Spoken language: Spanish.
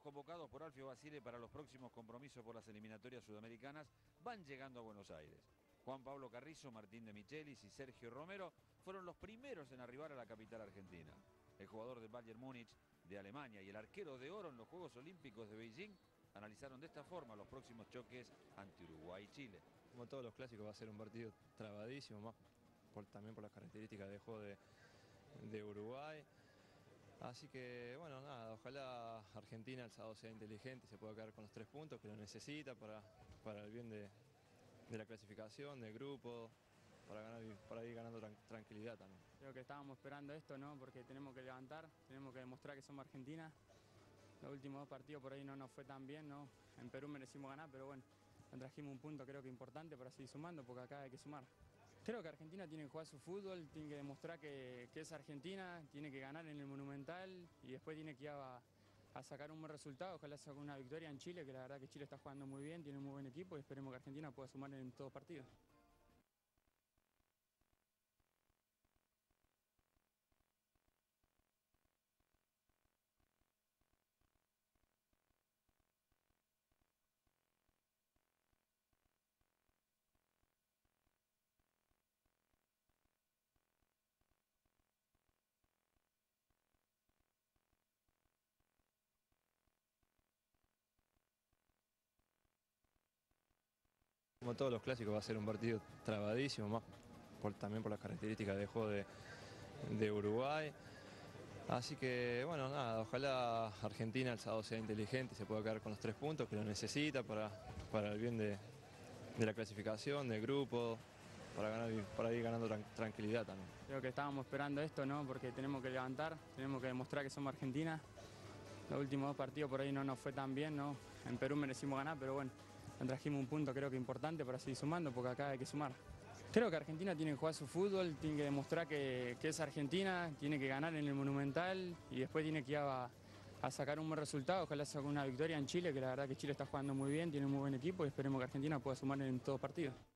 convocados por Alfio Basile para los próximos compromisos por las eliminatorias sudamericanas van llegando a Buenos Aires. Juan Pablo Carrizo, Martín de Michelis y Sergio Romero fueron los primeros en arribar a la capital argentina. El jugador del Bayern Múnich de Alemania y el arquero de oro en los Juegos Olímpicos de Beijing analizaron de esta forma los próximos choques ante Uruguay y Chile. Como todos los clásicos va a ser un partido trabadísimo, más también por las características de juego de Uruguay. Así que bueno, nada, ojalá Argentina el sábado sea inteligente y se pueda quedar con los 3 puntos que lo necesita para el bien de la clasificación, del grupo, para ir ganando tranquilidad también. Creo que estábamos esperando esto, ¿no? Porque tenemos que levantar, tenemos que demostrar que somos Argentina. Los últimos 2 partidos por ahí no nos fue tan bien, ¿no? En Perú merecimos ganar, pero bueno, trajimos un punto creo que importante para seguir sumando, porque acá hay que sumar. Creo que Argentina tiene que jugar su fútbol, tiene que demostrar que es Argentina, tiene que ganar en el Monumental y después tiene que ir a sacar un buen resultado. Ojalá saque una victoria en Chile, que la verdad que Chile está jugando muy bien, tiene un muy buen equipo y esperemos que Argentina pueda sumar en todos partidos. Como todos los clásicos va a ser un partido trabadísimo, más también por las características de juego de Uruguay. Así que bueno, nada, ojalá Argentina el sábado sea inteligente y se pueda quedar con los 3 puntos que lo necesita para el bien de la clasificación, del grupo, para ir ganando tranquilidad también. Creo que estábamos esperando esto, ¿no? Porque tenemos que levantar, tenemos que demostrar que somos Argentina. Los últimos 2 partidos por ahí no nos fue tan bien, ¿no? En Perú merecimos ganar, pero bueno, trajimos un punto creo que importante para seguir sumando, porque acá hay que sumar. Creo que Argentina tiene que jugar su fútbol, tiene que demostrar que es Argentina, tiene que ganar en el Monumental y después tiene que ir a sacar un buen resultado. Ojalá saque una victoria en Chile, que la verdad que Chile está jugando muy bien, tiene un muy buen equipo y esperemos que Argentina pueda sumar en todos partidos.